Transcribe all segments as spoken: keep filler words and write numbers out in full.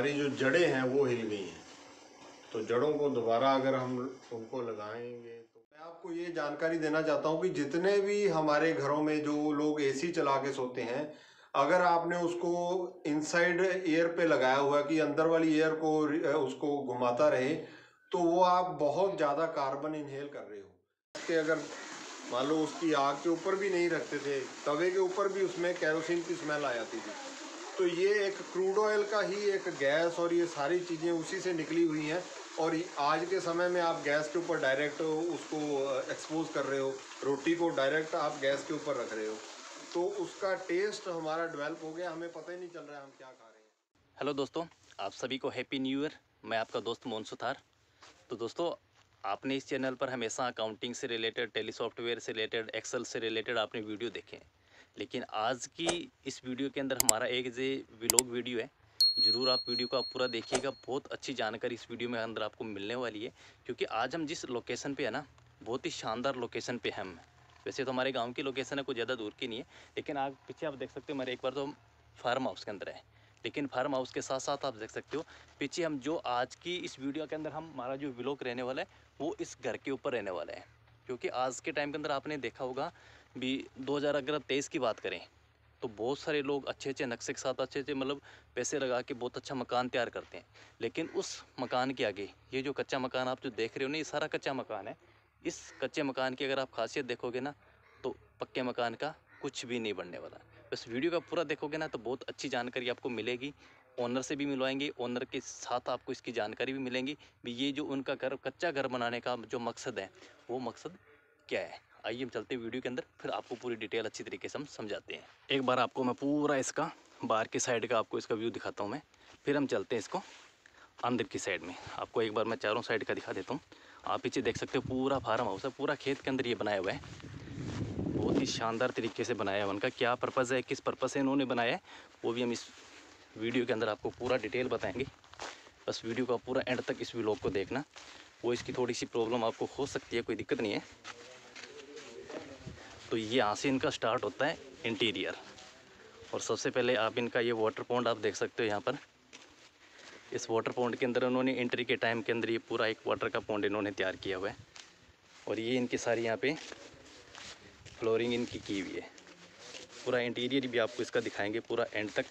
हमारी जो जड़ें हैं वो हिल गई हैं। तो जड़ों को दोबारा अगर हम उनको लगाएंगे तो मैं आपको ये जानकारी देना चाहता हूँ कि जितने भी हमारे घरों में जो लोग एसी चला के सोते हैं, अगर आपने उसको इनसाइड एयर पे लगाया हुआ कि अंदर वाली एयर को उसको घुमाता रहे, तो वो आप बहुत ज़्यादा कार्बन इनहेल कर रहे हो। कि अगर मान लो उसकी आग के ऊपर भी नहीं रखते थे, तवे के ऊपर भी उसमें कैरोसिन की स्मेल आ जाती थी। तो ये एक क्रूड ऑयल का ही एक गैस और ये सारी चीज़ें उसी से निकली हुई हैं। और आज के समय में आप गैस के ऊपर डायरेक्ट उसको एक्सपोज कर रहे हो, रोटी को डायरेक्ट आप गैस के ऊपर रख रहे हो, तो उसका टेस्ट हमारा डेवलप हो गया, हमें पता ही नहीं चल रहा है हम क्या खा रहे हैं। हेलो दोस्तों, आप सभी को हैप्पी न्यू ईयर। मैं आपका दोस्त मोहन सुथार। तो दोस्तों, आपने इस चैनल पर हमेशा अकाउंटिंग से रिलेटेड, टेली सॉफ्टवेयर से रिलेटेड, एक्सेल से रिलेटेड आपने वीडियो देखे हैं। लेकिन आज की इस वीडियो के अंदर हमारा एक जे व्लॉग वीडियो है। ज़रूर आप वीडियो को आप पूरा देखिएगा। बहुत अच्छी जानकारी इस वीडियो में अंदर आपको मिलने वाली है, क्योंकि आज हम जिस लोकेशन पे है ना, बहुत ही शानदार लोकेशन पे हम हैं। वैसे तो हमारे गाँव की लोकेशन है, कुछ ज़्यादा दूर की नहीं है, लेकिन आप पीछे आप देख सकते हो हमारे, एक बार तो हम फार्म हाउस के अंदर है। लेकिन फार्म हाउस के साथ साथ आप देख सकते हो पीछे हम जो आज की इस वीडियो के अंदर हम हमारा जो व्लॉग रहने वाला है वो इस घर के ऊपर रहने वाला है। क्योंकि आज के टाइम के अंदर आपने देखा होगा भी दो हज़ार अगर तेईस की बात करें तो बहुत सारे लोग अच्छे अच्छे नक्शे के साथ अच्छे अच्छे मतलब पैसे लगा के बहुत अच्छा मकान तैयार करते हैं। लेकिन उस मकान के आगे ये जो कच्चा मकान आप जो देख रहे हो ना, ये सारा कच्चा मकान है। इस कच्चे मकान की अगर आप खासियत देखोगे ना, तो पक्के मकान का कुछ भी नहीं बनने वाला। बस वीडियो का पूरा देखोगे ना तो बहुत अच्छी जानकारी आपको मिलेगी। ओनर से भी मिलवाएंगे, ओनर के साथ आपको इसकी जानकारी भी मिलेंगी भी ये जो उनका घर, कच्चा घर बनाने का जो मकसद है वो मकसद क्या है। आइए हम चलते हैं वीडियो के अंदर, फिर आपको पूरी डिटेल अच्छी तरीके से हम समझाते हैं। एक बार आपको मैं पूरा इसका बाहर की साइड का आपको इसका व्यू दिखाता हूँ मैं, फिर हम चलते हैं इसको अंदर की साइड में। आपको एक बार मैं चारों साइड का दिखा देता हूँ। आप पीछे देख सकते हो पूरा फार्म हाउस है, पूरा खेत के अंदर ये बनाया हुआ है। बहुत ही शानदार तरीके से बनाया है। उनका क्या पर्पज़ है, किस पर्पज़ से इन्होंने बनाया है, वो भी हम इस वीडियो के अंदर आपको पूरा डिटेल बताएंगे। बस वीडियो का पूरा एंड तक इस व्लॉग को देखना। वो इसकी थोड़ी सी प्रॉब्लम आपको हो सकती है, कोई दिक्कत नहीं है। तो ये यहाँ से इनका स्टार्ट होता है इंटीरियर। और सबसे पहले आप इनका ये वाटर पॉन्ड आप देख सकते हो यहाँ पर। इस वाटर पॉन्ड के अंदर उन्होंने एंट्री के टाइम के अंदर ये पूरा एक वाटर का पॉन्ड इन्होंने तैयार किया हुआ है। और ये इनकी सारी यहाँ पे फ्लोरिंग इनकी की हुई है। पूरा इंटीरियर भी आपको इसका दिखाएंगे पूरा एंड तक।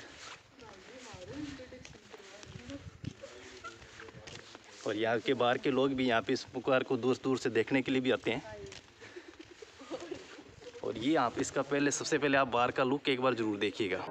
और यहाँ के बाहर के लोग भी यहाँ पे इस पुकार को दूर दूर से देखने के लिए भी आते हैं। और ये आप इसका पहले सबसे पहले आप बाहर का लुक एक बार ज़रूर देखिएगा।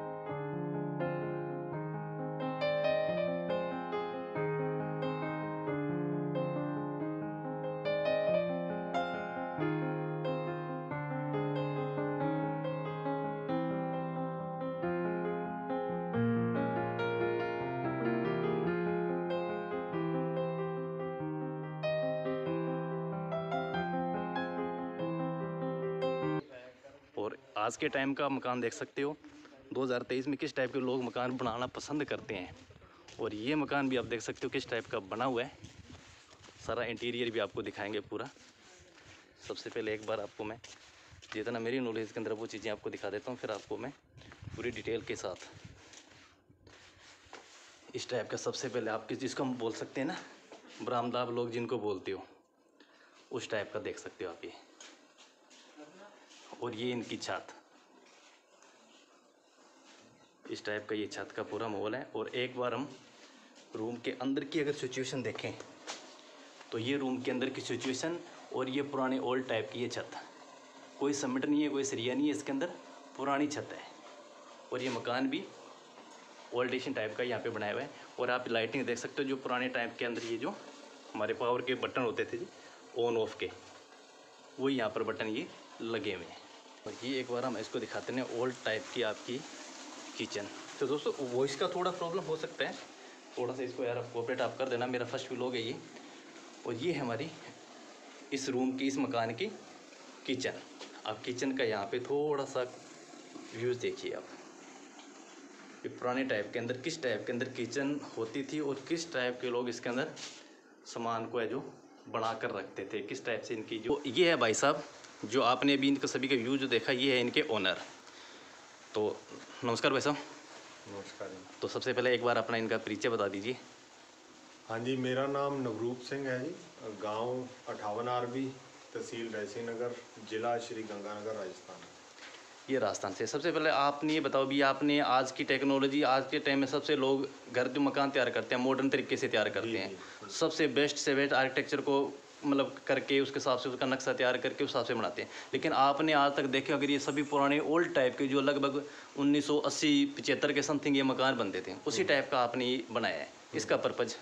और आज के टाइम का मकान देख सकते हो दो हज़ार तेईस में किस टाइप के लोग मकान बनाना पसंद करते हैं। और ये मकान भी आप देख सकते हो किस टाइप का बना हुआ है। सारा इंटीरियर भी आपको दिखाएंगे पूरा। सबसे पहले एक बार आपको मैं जितना मेरी नॉलेज के अंदर वो चीज़ें आपको दिखा देता हूँ, फिर आपको मैं पूरी डिटेल के साथ इस टाइप का सबसे पहले आपके जिसको हम बोल सकते हैं ना बरामदा लोग जिनको बोलते हो, उस टाइप का देख सकते हो आप ये। और ये इनकी छत, इस टाइप का ये छत का पूरा माहौल है। और एक बार हम रूम के अंदर की अगर सिचुएशन देखें तो ये रूम के अंदर की सिचुएशन और ये पुराने ओल्ड टाइप की ये छत, कोई सीमेंट नहीं है, कोई सरिया नहीं है, इसके अंदर पुरानी छत है। और ये मकान भी ओल्ड एशियन टाइप का यहाँ पे बनाया हुआ है। और आप लाइटिंग देख सकते हो जो पुराने टाइप के अंदर ये जो हमारे पावर के बटन होते थे जी ऑन ऑफ के, वो यहाँ पर बटन ये लगे हुए हैं। और ये एक बार हम इसको दिखाते हैं ओल्ड टाइप की आपकी किचन। तो दोस्तों वॉइस का थोड़ा प्रॉब्लम हो सकता है, थोड़ा सा इसको यार आप कोऑपरेट आप कर देना, मेरा फर्स्ट व्लॉग है ये। और ये है हमारी इस रूम की, इस मकान की किचन। आप किचन का यहाँ पे थोड़ा सा व्यूज़ देखिए आप, ये पुराने टाइप के अंदर किस टाइप के अंदर किचन होती थी और किस टाइप के लोग इसके अंदर सामान को है जो बना कर रखते थे, किस टाइप से इनकी जो ये है भाई साहब जो आपने अभी इनका सभी का व्यू जो देखा, ये है इनके ओनर। तो नमस्कार भाई साहब। नमस्कार जी। तो सबसे पहले एक बार अपना इनका परिचय बता दीजिए। हाँ जी, मेरा नाम नवरूप सिंह है जी। गांव अठावन आरबी, तहसील रैसी नगर, जिला श्री गंगानगर, राजस्थान। ये राजस्थान से। सबसे पहले आपने ये बताओ भी, आपने आज की टेक्नोलॉजी, आज के टाइम में सबसे लोग घर जो मकान तैयार करते हैं मॉडर्न तरीके से तैयार करते जी हैं, जी। सबसे बेस्ट से बेस्ट आर्किटेक्चर को मतलब करके उसके हिसाब से उसका नक्शा तैयार करके उस हिसाब से बनाते हैं। लेकिन आपने आज तक देखे अगर ये सभी पुराने ओल्ड टाइप के जो लगभग उन्नीस सौ अस्सी पचहत्तर के समथिंग ये मकान बनते थे, उसी टाइप का आपने ये बनाया है। इसका पर्पज़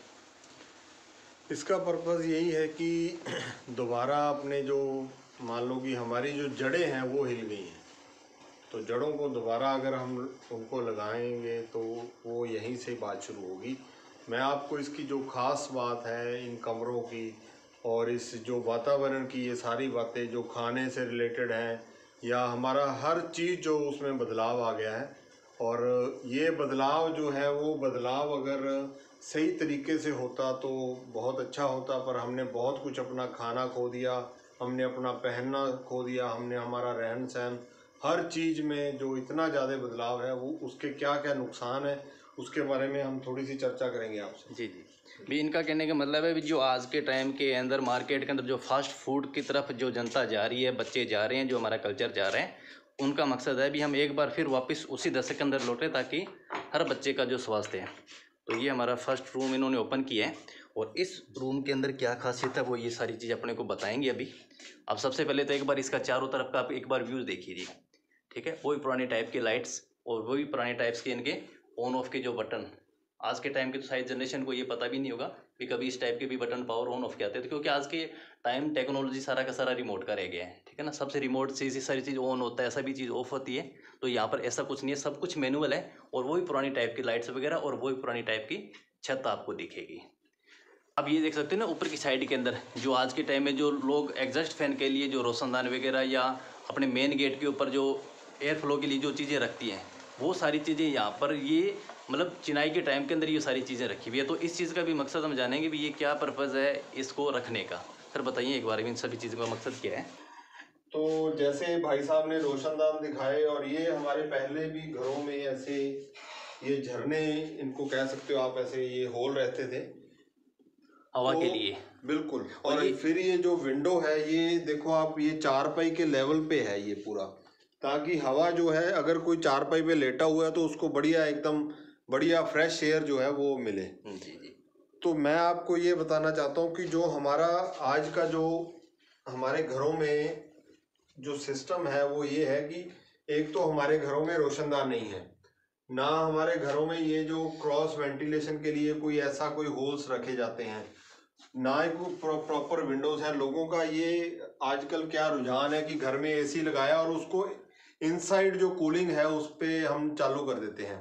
इसका पर्पज़ यही है कि दोबारा अपने जो मान लो कि हमारी जो जड़ें हैं वो हिल गई हैं, तो जड़ों को दोबारा अगर हम उनको लगाएंगे तो वो यहीं से बात शुरू होगी। मैं आपको इसकी जो ख़ास बात है इन कमरों की और इस जो वातावरण की, ये सारी बातें जो खाने से रिलेटेड हैं या हमारा हर चीज़ जो उसमें बदलाव आ गया है, और ये बदलाव जो है वो बदलाव अगर सही तरीके से होता तो बहुत अच्छा होता, पर हमने बहुत कुछ, अपना खाना खो दिया, हमने अपना पहनना खो दिया, हमने हमारा रहन सहन, हर चीज़ में जो इतना ज़्यादा बदलाव है वो उसके क्या क्या नुकसान है उसके बारे में हम थोड़ी सी चर्चा करेंगे आपसे। जी जी भी इनका कहने का मतलब है भी जो आज के टाइम के अंदर मार्केट के अंदर जो फास्ट फूड की तरफ जो जनता जा रही है, बच्चे जा रहे हैं, जो हमारा कल्चर जा रहे हैं, उनका मकसद है भी हम एक बार फिर वापस उसी दशक के अंदर लौटें ताकि हर बच्चे का जो स्वास्थ्य है। तो ये हमारा फर्स्ट रूम इन्होंने ओपन किया है और इस रूम के अंदर क्या खासियत है वो ये सारी चीज़ अपने को बताएंगे अभी। अब सबसे पहले तो एक बार इसका चारों तरफ का आप एक बार व्यूज़ देखिए, ठीक है। वही पुराने टाइप के लाइट्स और वही पुराने टाइप्स के इनके ऑन ऑफ के जो बटन, आज के टाइम के तो शायद जनरेशन को ये पता भी नहीं होगा कि कभी इस टाइप के भी बटन पावर ऑन ऑफ के आते थे, क्योंकि आज के टाइम टेक्नोलॉजी सारा का सारा रिमोट का रह गया है, ठीक है ना। सबसे रिमोट से ये सारी चीज़ ऑन होता है, सभी चीज़ ऑफ होती है। तो यहाँ पर ऐसा कुछ नहीं है, सब कुछ मैनुअल है और वही पुरानी टाइप की लाइट्स वगैरह और वही पुरानी टाइप की छत आपको दिखेगी। अब ये देख सकते हैं ना ऊपर की साइड के अंदर जो आज के टाइम में जो लोग एग्जॉस्ट फैन के लिए जो रोशनदान वगैरह या अपने मेन गेट के ऊपर जो एयर फ्लो के लिए जो चीज़ें रखती हैं, वो सारी चीज़ें यहाँ पर ये मतलब चिनाई के टाइम के अंदर ये सारी चीज़ें रखी हुई है। तो इस चीज़ का भी मकसद हम जानेंगे भी ये क्या पर्पज़ है इसको रखने का। सर बताइए एक बार इन सभी चीज़ों का मकसद क्या है। तो जैसे भाई साहब ने रोशनदान दिखाए, और ये हमारे पहले भी घरों में ऐसे ये झरने इनको कह सकते हो आप, ऐसे ये होल रहते थे हवा तो के लिए। बिल्कुल। और और ये फिर ये जो विंडो है ये देखो आप, ये चारपाई के लेवल पे है ये पूरा, ताकि हवा जो है अगर कोई चारपाई पे लेटा हुआ है तो उसको बढ़िया एकदम बढ़िया फ्रेश एयर जो है वो मिले। जी जी। तो मैं आपको ये बताना चाहता हूँ कि जो हमारा आज का जो हमारे घरों में जो सिस्टम है वो ये है कि एक तो हमारे घरों में रोशनदान नहीं है, ना हमारे घरों में ये जो क्रॉस वेंटिलेशन के लिए कोई ऐसा कोई होल्स रखे जाते हैं, ना ही कोई प्रॉपर विंडोज है। लोगों का ये आजकल क्या रुझान है कि घर में एसी लगाया और उसको इनसाइड जो कूलिंग है उस पे हम चालू कर देते हैं।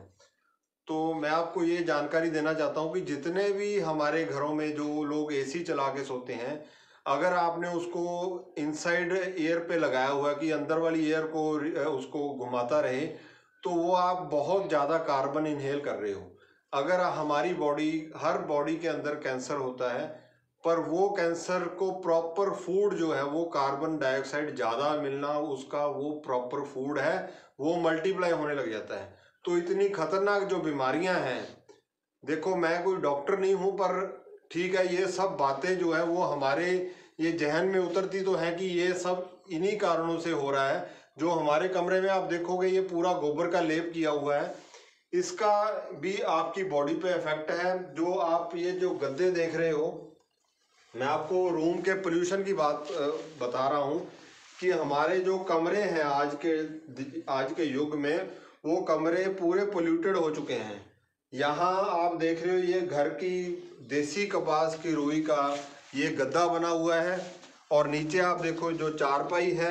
तो मैं आपको ये जानकारी देना चाहता हूँ कि जितने भी हमारे घरों में जो लोग एसी चला के सोते हैं, अगर आपने उसको इनसाइड एयर पे लगाया हुआ कि अंदर वाली एयर को उसको घुमाता रहे, तो वो आप बहुत ज़्यादा कार्बन इनहेल कर रहे हो। अगर हमारी बॉडी, हर बॉडी के अंदर कैंसर होता है, पर वो कैंसर को प्रॉपर फूड जो है वो कार्बन डाइऑक्साइड ज़्यादा मिलना उसका वो प्रॉपर फूड है, वो मल्टीप्लाई होने लग जाता है। तो इतनी खतरनाक जो बीमारियां हैं, देखो मैं कोई डॉक्टर नहीं हूं, पर ठीक है ये सब बातें जो है वो हमारे ये जहन में उतरती तो है कि ये सब इन्हीं कारणों से हो रहा है। जो हमारे कमरे में आप देखोगे ये पूरा गोबर का लेप किया हुआ है, इसका भी आपकी बॉडी पे इफेक्ट है। जो आप ये जो गद्दे देख रहे हो, मैं आपको रूम के पोल्यूशन की बात बता रहा हूँ कि हमारे जो कमरे हैं आज के आज के युग में, वो कमरे पूरे पोल्यूटेड हो चुके हैं। यहाँ आप देख रहे हो ये घर की देसी कपास की रुई का ये गद्दा बना हुआ है, और नीचे आप देखो जो चारपाई है,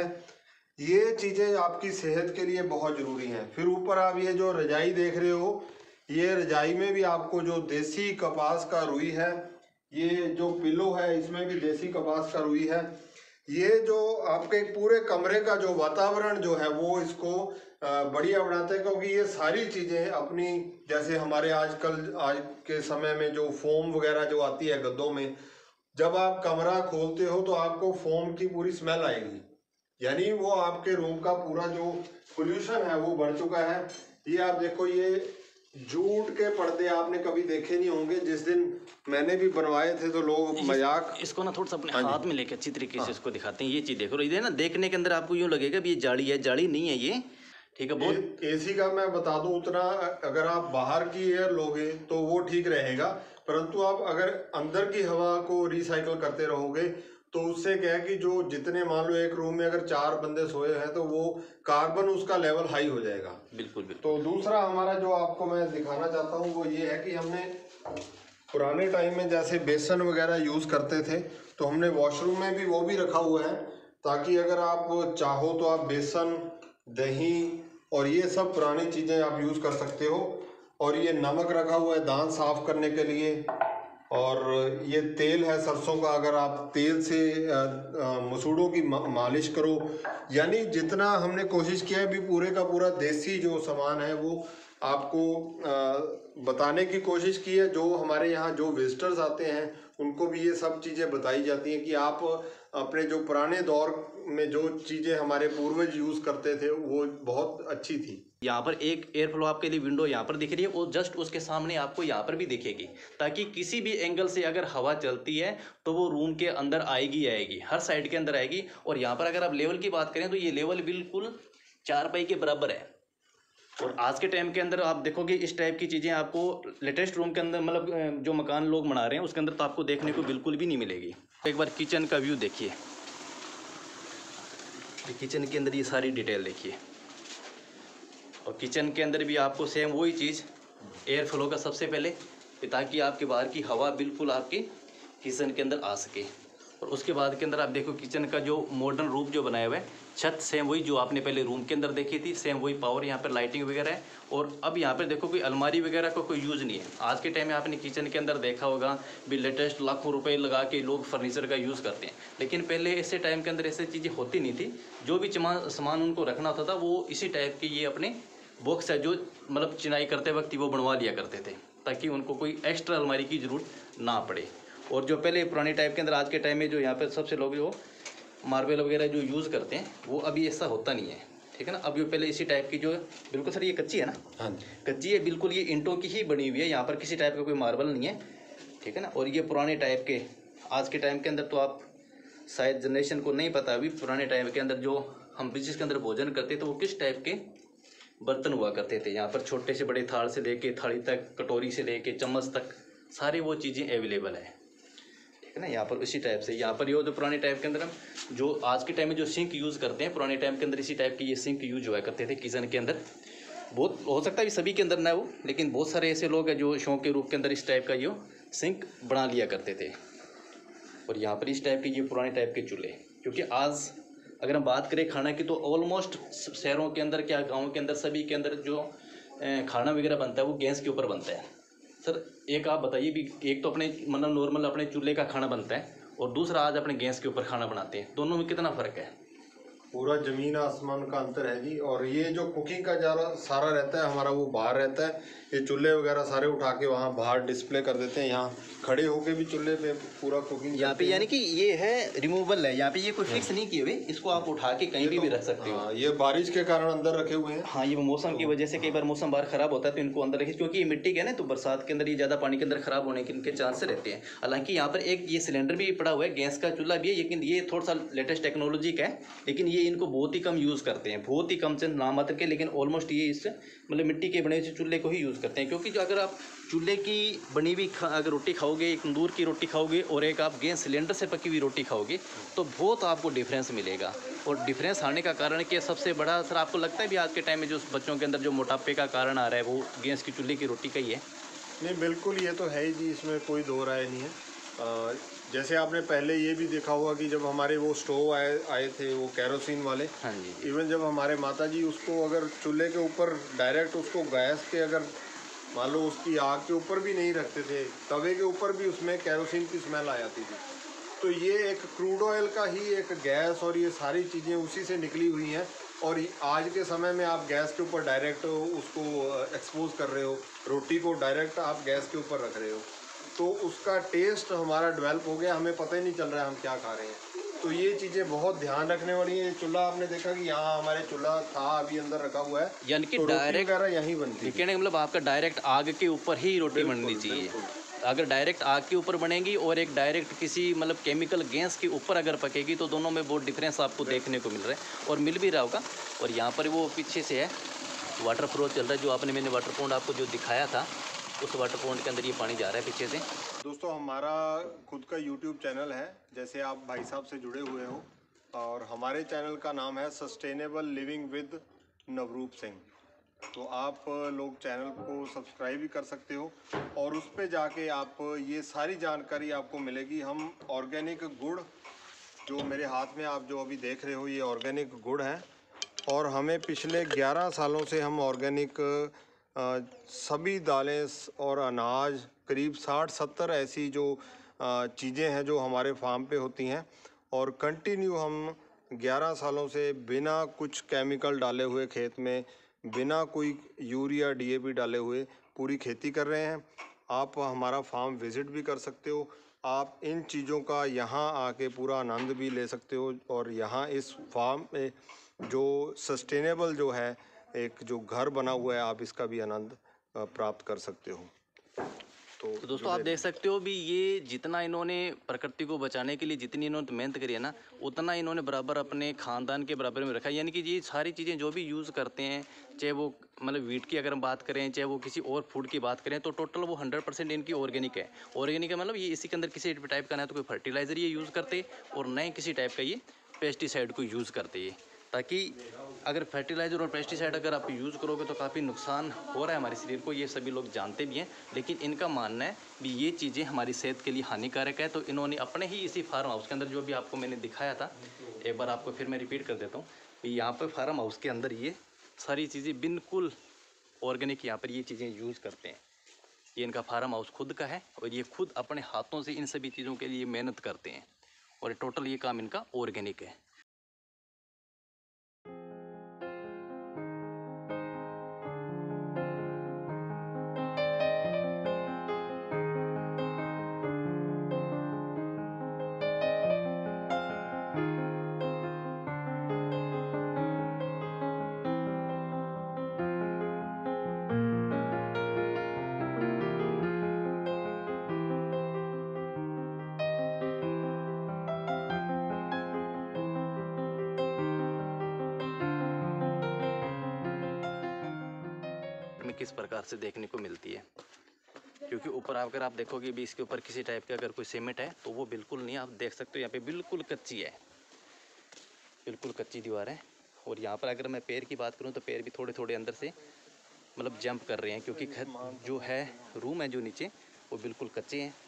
ये चीज़ें आपकी सेहत के लिए बहुत ज़रूरी हैं। फिर ऊपर आप ये जो रजाई देख रहे हो, ये रजाई में भी आपको जो देसी कपास का रुई है, ये जो पिलो है इसमें भी देसी कपास का रुई है। ये जो आपके पूरे कमरे का जो वातावरण जो है वो इसको बढ़िया बनाते हैं, क्योंकि ये सारी चीज़ें अपनी, जैसे हमारे आजकल आज के समय में जो फोम वगैरह जो आती है गद्दों में, जब आप कमरा खोलते हो तो आपको फोम की पूरी स्मेल आएगी, यानी वो आपके रूम का पूरा जो पोल्यूशन है वो बढ़ चुका है। ये आप देखो, ये जूट के पर्दे आपने कभी देखे नहीं होंगे। जिस दिन मैंने भी बनवाए थे तो लोग मजाक। इसको ना थोड़ा सा अपने हाँ हाथ में लेके अच्छी तरीके से इसको दिखाते हैं। ये चीज देखो, ये ना देखने के अंदर आपको यूं लगेगा भी ये जाली है, जाली नहीं है ये, ठीक है। बहुत एसी का मैं बता दूं, उतना अगर आप बाहर की एयर लोगे तो वो ठीक रहेगा, परंतु आप अगर अंदर की हवा को रिसाइकल करते रहोगे तो उससे क्या है कि जो जितने मान लो एक रूम में अगर चार बंदे सोए हैं तो वो कार्बन उसका लेवल हाई हो जाएगा। बिल्कुल बिल्कुल। तो दूसरा हमारा जो आपको मैं दिखाना चाहता हूँ वो ये है कि हमने पुराने टाइम में जैसे बेसन वगैरह यूज करते थे तो हमने वॉशरूम में भी वो भी रखा हुआ है, ताकि अगर आप चाहो तो आप बेसन, दही और ये सब पुरानी चीजें आप यूज कर सकते हो। और ये नमक रखा हुआ है दांत साफ करने के लिए, और ये तेल है सरसों का, अगर आप तेल से मसूड़ों की मालिश करो। यानी जितना हमने कोशिश किया है भी पूरे का पूरा देसी जो सामान है वो आपको बताने की कोशिश की है। जो हमारे यहाँ जो विजिटर्स आते हैं उनको भी ये सब चीज़ें बताई जाती हैं कि आप अपने जो पुराने दौर में जो चीज़ें हमारे पूर्वज यूज़ करते थे वो बहुत अच्छी थी। यहाँ पर एक एयर फ्लो आपके लिए विंडो यहाँ पर दिख रही है और जस्ट उसके सामने आपको यहाँ पर भी दिखेगी, ताकि किसी भी एंगल से अगर हवा चलती है तो वो रूम के अंदर आएगी आएगी हर साइड के अंदर आएगी। और यहाँ पर अगर आप लेवल की बात करें तो ये लेवल बिल्कुल चार पाई के बराबर है। और आज के टाइम के अंदर आप देखोगे इस टाइप की चीज़ें आपको लेटेस्ट रूम के अंदर, मतलब जो मकान लोग बना रहे हैं उसके अंदर तो आपको देखने को बिल्कुल भी नहीं मिलेगी। एक बार किचन का व्यू देखिए, किचन के अंदर ये सारी डिटेल देखिए। और किचन के अंदर भी आपको सेम वही चीज़ एयर फ्लो का सबसे पहले, ताकि आपके बाहर की हवा बिल्कुल आपके किचन के अंदर आ सके। और उसके बाद के अंदर आप देखो किचन का जो मॉडर्न रूप जो बनाया हुआ है, छत सेम वही जो आपने पहले रूम के अंदर देखी थी, सेम वही पावर यहाँ पर लाइटिंग वगैरह है। और अब यहाँ पर देखो कोई अलमारी वगैरह का को कोई यूज़ नहीं है। आज के टाइम में आपने किचन के अंदर देखा होगा भी लेटेस्ट लाखों रुपए लगा के लोग फर्नीचर का यूज़ करते हैं, लेकिन पहले ऐसे टाइम के अंदर ऐसी चीज़ें होती नहीं थी। जो भी सामान उनको रखना होता था वो इसी टाइप के ये अपने बॉक्स है जो मतलब चिनाई करते वक्त वो बनवा लिया करते थे, ताकि उनको कोई एक्स्ट्रा अलमारी की ज़रूरत ना पड़े। और जो पहले पुराने टाइप के अंदर आज के टाइम में जो यहाँ पे सबसे लोग जो मार्बल वगैरह जो यूज़ करते हैं वो अभी ऐसा होता नहीं है, ठीक है ना। अब ये पहले इसी टाइप की जो बिल्कुल सर ये कच्ची है ना, हाँ कच्ची है बिल्कुल, ये ईंटों की ही बनी हुई है, यहाँ पर किसी टाइप का कोई मार्बल नहीं है, ठीक है ना। और ये पुराने टाइप के, आज के टाइम के अंदर तो आप शायद जनरेशन को नहीं पता अभी, पुराने टाइम के अंदर जो हम ब्रिटिश के अंदर भोजन करते तो वो किस टाइप के बर्तन हुआ करते थे। यहाँ पर छोटे से बड़े थाल से लेके थाली तक, कटोरी से लेके चम्मच तक, सारी वो चीज़ें अवेलेबल है, ठीक है ना। यहाँ पर इसी टाइप से यहाँ पर ये जो पुराने टाइप के अंदर हम जो आज के टाइम में जो सिंक यूज़ करते हैं, पुराने टाइम के अंदर इसी टाइप के ये सिंक यूज हुआ करते थे किचन के अंदर। बहुत हो सकता है सभी के अंदर ना हो, लेकिन बहुत सारे ऐसे लोग हैं जो शौक के रूप के अंदर इस टाइप का ये सिंक बना लिया करते थे। और यहाँ पर इस टाइप के ये पुराने टाइप के चूल्हे, क्योंकि आज अगर हम बात करें खाना की तो ऑलमोस्ट शहरों के अंदर क्या गाँव के अंदर सभी के अंदर जो खाना वगैरह बनता है वो गैस के ऊपर बनता है। सर एक आप बताइए भी, एक तो अपने मतलब नॉर्मल अपने चूल्हे का खाना बनता है और दूसरा आज अपने गैस के ऊपर खाना बनाते हैं, दोनों में कितना फ़र्क है? पूरा ज़मीन आसमान का अंतर है जी। और ये जो कुकिंग का ज़्यादा सारा रहता है हमारा वो बाहर रहता है, ये चूल्हे वगैरह सारे उठा के वहाँ बाहर डिस्प्ले कर देते हैं, यहाँ खड़े होके भी चूल्हे पे पूरा कुकिंग यहाँ पे, यानी कि ये है रिमूवेबल है, यहाँ पे ये कोई फिक्स नहीं किए हुए, इसको आप उठा के कहीं भी, तो, भी रख सकते हो। हाँ, ये बारिश के कारण अंदर रखे हुए हैं। हाँ, ये मौसम की वजह से कई बार मौसम बाहर खराब होता है तो इनको अंदर रखे, क्योंकि ये मिट्टी के है ना, तो बरसात के अंदर ये ज़्यादा पानी के अंदर खराब होने के इनके चांस रहते हैं। हालांकि यहाँ पर एक ये सिलेंडर भी पड़ा हुआ है, गैस का चूल्हा भी है, लेकिन ये थोड़ा सा लेटेस्ट टेक्नोलॉजी का है, लेकिन ये इनको बहुत ही कम यूज़ करते हैं, बहुत ही कम से नाम मात्र के, लेकिन ऑलमोस्ट ये इस मतलब मिट्टी के बने हुए चूल्हे को ही यूज़ करते हैं। क्योंकि जो अगर आप चूल्हे की बनी हुई अगर रोटी खाओगे, एक तंदूर की रोटी खाओगे और एक आप गैस सिलेंडर से पकी हुई रोटी खाओगे तो बहुत आपको डिफरेंस मिलेगा। और डिफरेंस आने का कारण क्या सबसे बड़ा सर आपको लगता है भी आज के टाइम में जो बच्चों के अंदर जो मोटापे का कारण आ रहा है वो गैस की चूल्हे की रोटी का ही है? नहीं बिल्कुल, ये तो है ही जी, इसमें कोई दो राय नहीं है। आ, जैसे आपने पहले ये भी देखा होगा कि जब हमारे वो स्टोव आए आए थे वो कैरोसिन वाले, हाँ जी, इवन जब हमारे माता जी उसको अगर चूल्हे के ऊपर डायरेक्ट उसको गैस के अगर मान लो उसकी आग के ऊपर भी नहीं रखते थे, तवे के ऊपर भी उसमें कैरोसिन की स्मेल आ जाती थी। तो ये एक क्रूड ऑयल का ही एक गैस और ये सारी चीज़ें उसी से निकली हुई हैं। और आज के समय में आप गैस के ऊपर डायरेक्ट उसको एक्सपोज कर रहे हो, रोटी को डायरेक्ट आप गैस के ऊपर रख रहे हो, तो उसका टेस्ट हमारा डेवलप हो गया, हमें पता ही नहीं चल रहा है हम क्या खा रहे हैं। तो ये चीज़ें बहुत ध्यान रखने वाली हैं। चूल्हा आपने देखा कि यहाँ हमारे चूल्हा था अभी अंदर रखा हुआ है, यानी कि तो रोटी डायरेक्ट वगैरह यहीं बनती है। कहने का मतलब आपका डायरेक्ट आग के ऊपर ही रोटी बननी चाहिए। अगर डायरेक्ट आग के ऊपर बनेगी और एक डायरेक्ट किसी मतलब केमिकल गैस के ऊपर अगर पकेगी तो दोनों में बहुत डिफरेंस आपको देखने को मिल रहा है और मिल भी रहा होगा। और यहाँ पर वो पीछे से है वाटर फ्लो चल रहा है, जो आपने मैंने वाटर पॉन्ड आपको जो दिखाया था उस वाटर पॉन्ड के अंदर ये पानी जा रहा है पीछे से। दोस्तों हमारा खुद का यूट्यूब चैनल है, जैसे आप भाई साहब से जुड़े हुए हो, और हमारे चैनल का नाम है sustainable living with Navroop Singh. तो आप लोग चैनल को सब्सक्राइब भी कर सकते हो और उस पे जाके आप ये सारी जानकारी आपको मिलेगी। हम ऑर्गेनिक गुड़, जो मेरे हाथ में आप जो अभी देख रहे हो, ये ऑर्गेनिक गुड़ है और हमें पिछले ग्यारह सालों से हम ऑर्गेनिक सभी दालें और अनाज करीब साठ सत्तर ऐसी जो चीज़ें हैं जो हमारे फार्म पे होती हैं, और कंटिन्यू हम ग्यारह सालों से बिना कुछ केमिकल डाले हुए खेत में, बिना कोई यूरिया डीएपी डाले हुए पूरी खेती कर रहे हैं। आप हमारा फार्म विज़िट भी कर सकते हो, आप इन चीज़ों का यहाँ आके पूरा आनंद भी ले सकते हो, और यहाँ इस फार्म में जो सस्टेनेबल जो है एक जो घर बना हुआ है, आप इसका भी आनंद प्राप्त कर सकते हो। तो, तो दोस्तों आप देख सकते हो भी ये जितना इन्होंने प्रकृति को बचाने के लिए जितनी इन्होंने मेहनत करी है ना, उतना इन्होंने बराबर अपने खानदान के बराबर में रखा है। यानी कि ये सारी चीज़ें जो भी यूज़ करते हैं, चाहे वो मतलब वीट की अगर हम बात करें, चाहे वो किसी और फूड की बात करें, तो टोटल वो हंड्रेड परसेंट इनकी ऑर्गेनिक है। ऑर्गेनिक है मतलब ये इसी के अंदर किसी टाइप का ना तो कोई फर्टिलाइज़र ये यूज़ करते और न ही किसी टाइप का ये पेस्टिसाइड को यूज़ करते हैं। ताकि अगर फर्टिलाइज़र और पेस्टिसाइड अगर आप यूज़ करोगे तो काफ़ी नुकसान हो रहा है हमारे शरीर को, ये सभी लोग जानते भी हैं। लेकिन इनका मानना है कि ये चीज़ें हमारी सेहत के लिए हानिकारक है। तो इन्होंने अपने ही इसी फार्म हाउस के अंदर, जो भी आपको मैंने दिखाया था, एक बार आपको फिर मैं रिपीट कर देता हूँ कि यहाँ पर फार्म हाउस के अंदर ये सारी चीज़ें बिल्कुल ऑर्गेनिक यहाँ पर ये चीज़ें यूज़ करते हैं। ये इनका फार्म हाउस खुद का है और ये खुद अपने हाथों से इन सभी चीज़ों के लिए मेहनत करते हैं और टोटल ये काम इनका ऑर्गेनिक है। में किस प्रकार से देखने को मिलती है, क्योंकि ऊपर अगर आप देखोगे भी इसके ऊपर किसी टाइप का अगर कोई सीमेंट है तो वो बिल्कुल नहीं, आप देख सकते हो यहाँ पे बिल्कुल कच्ची है, बिल्कुल कच्ची दीवार है। और यहाँ पर अगर मैं पैर की बात करूँ तो पैर भी थोड़े थोड़े अंदर से मतलब जंप कर रहे हैं, क्योंकि जो है रूम है जो नीचे वो बिल्कुल कच्चे हैं।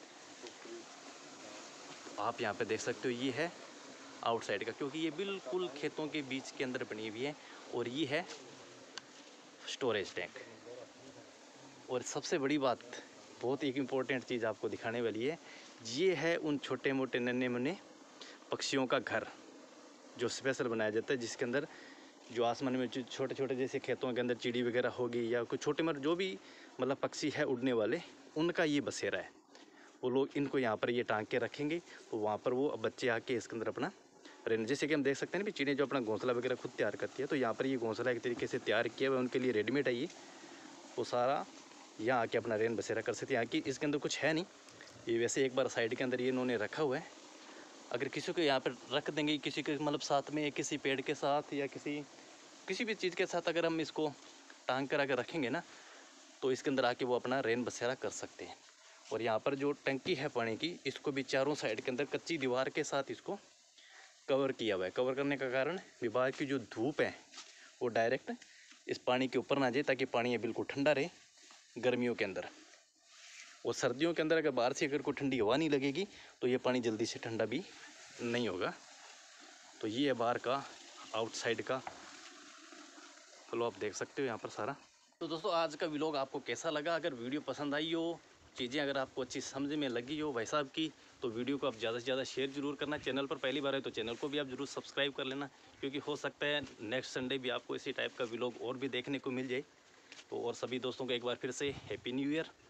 आप यहाँ पे देख सकते हो ये है आउटसाइड का, क्योंकि ये बिल्कुल खेतों के बीच के अंदर बनी हुई है। और ये है स्टोरेज टैंक। और सबसे बड़ी बात, बहुत एक इम्पोर्टेंट चीज़ आपको दिखाने वाली है, ये है उन छोटे मोटे नन्हे मुन्ने पक्षियों का घर जो स्पेशल बनाया जाता है, जिसके अंदर जो आसमान में छोटे छोटे जैसे खेतों के अंदर चिड़ी वगैरह होगी या कुछ छोटे मोटे जो भी मतलब पक्षी है उड़ने वाले, उनका ये बसेरा है। वो लोग इनको यहाँ पर ये टांग के रखेंगे तो वहाँ पर वो बच्चे आके इसके अंदर अपना रहने, जैसे कि हम देख सकते हैं ना भी चिड़िया जो अपना घोंसला वगैरह खुद तैयार करती है, तो यहाँ पर ये घोंसला एक तरीके से तैयार किया हुआ है उनके लिए, रेडीमेड है ये। वो सारा यहाँ आके अपना रेन बसेरा कर सकते हैं। यहाँ की इसके अंदर कुछ है नहीं, ये वैसे एक बार साइड के अंदर ये इन्होंने रखा हुआ है। अगर किसी को यहाँ पर रख देंगे, किसी के मतलब साथ में किसी पेड़ के साथ या किसी किसी भी चीज़ के साथ अगर हम इसको टांग कर अगर रखेंगे ना, तो इसके अंदर आके वो अपना रेन बसेरा कर सकते हैं। और यहाँ पर जो टंकी है पानी की, इसको भी चारों साइड के अंदर कच्ची दीवार के साथ इसको कवर किया हुआ है। कवर करने का कारण विभाग की जो धूप है वो डायरेक्ट इस पानी के ऊपर ना जाए, ताकि पानी ये बिल्कुल ठंडा रहे गर्मियों के अंदर। और सर्दियों के अंदर अगर बाहर से अगर कोई ठंडी हवा नहीं लगेगी तो ये पानी जल्दी से ठंडा भी नहीं होगा। तो ये है बाहर का आउटसाइड का फ्लो, आप देख सकते हो यहाँ पर सारा। तो दोस्तों आज का व्लॉग आपको कैसा लगा? अगर वीडियो पसंद आई हो, चीज़ें अगर आपको अच्छी समझ में लगी हो भाई साहब की, तो वीडियो को आप ज़्यादा से ज़्यादा शेयर जरूर करना। चैनल पर पहली बार है तो चैनल को भी आप जरूर सब्सक्राइब कर लेना, क्योंकि हो सकता है नेक्स्ट संडे भी आपको इसी टाइप का व्लॉग और भी देखने को मिल जाए। तो और सभी दोस्तों को एक बार फिर से हैप्पी न्यू ईयर।